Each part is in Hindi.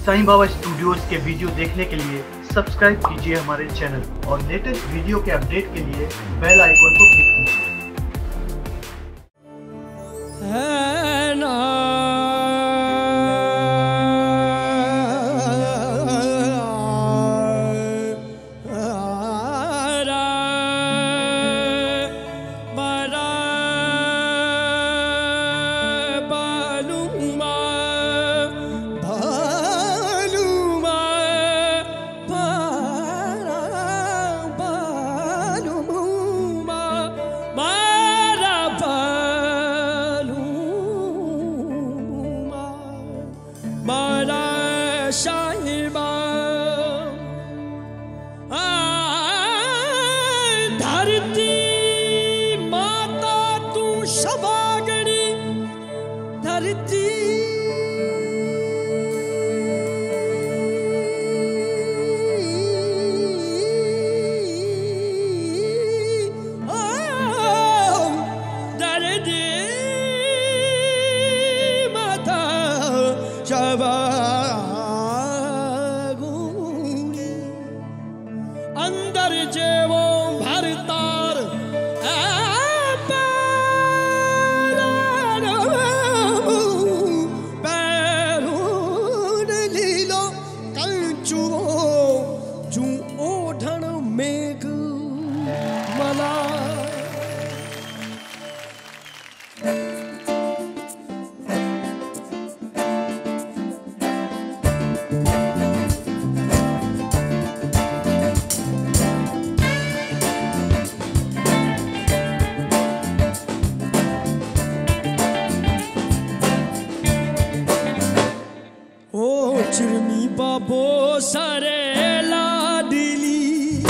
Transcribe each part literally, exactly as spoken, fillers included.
साईं बाबा स्टूडियोज के वीडियो देखने के लिए सब्सक्राइब कीजिए हमारे चैनल और लेटेस्ट वीडियो के अपडेट के लिए बेल आइकॉन को क्लिक कीजिए। धरती माता तू शबागणी धरती धरती माता शबागणी अंदर जेवो भरतार पैरून लीलो कंचुओ जू ओढ़ण मेघ मला चिरमी बाबो सारे लाडली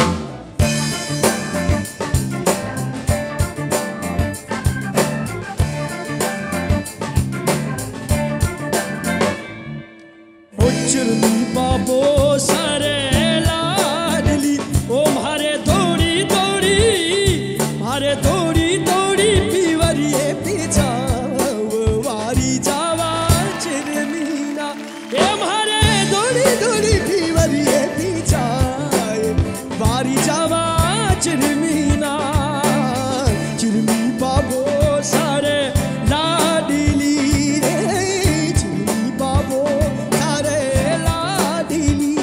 ओ चिरमी बाबो सारे लाडली ओ मारे दौड़ी दौड़ी मारे दौड़ी दौड़ी पीवरिए पीछा वारी जावा चिरमीना ए मारे दौड़ी दौड़ी पीवरिए पीछा वारी जावा चिरमीना चिरमी बाबो सारे लाडली रे चिरमी बाबो सारे लाडली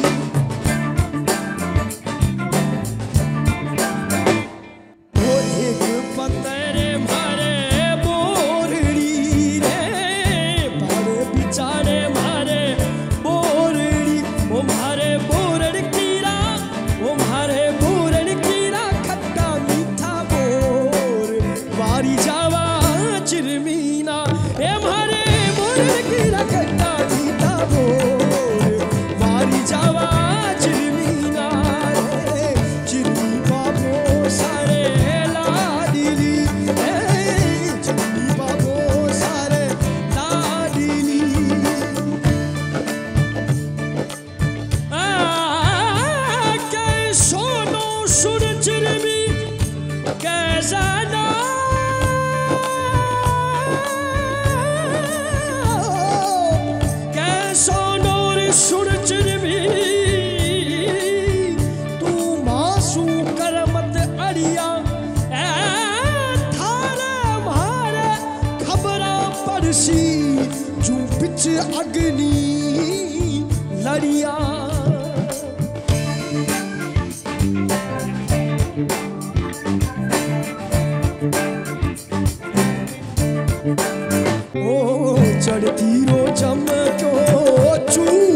ओ एक पतरे मारे बोरड़ी रे मारे बिचारे मारे बोरड़ी ओ मारे बोरड़ कीरा ओ मारे बोरड़ कीरा खट्टा मीठा बोर वारी जावा चिरमीना ए मारे बोरड़ कीरा खट्टा मीठा बोर वारी जावा चिरमीना रे चिरमी बाबो सारे लाडली ए चिरमी बाबो सारे लाडली आ कैसो नो सुर चिरमी कैसा ना कैसो नोर सुर चिरमी तू मासू करमत अड़िया ए थारे मारे खबरा पड़सी जू बिच अग्नि लड़िया ओ चढ़ती रो चमको चू